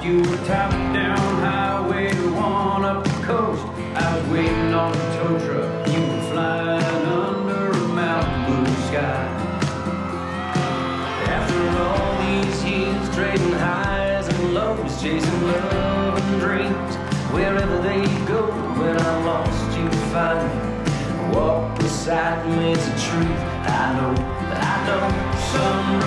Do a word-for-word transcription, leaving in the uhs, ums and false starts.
You were top down highway one up the coast. I was waiting on a tow truck. You were flying under a mountain blue sky. After all these years, trading highs and lows, chasing love and dreams, wherever they go, when I'm lost, you find me. Walk beside me, it's a truth. I know, I know. Sunrise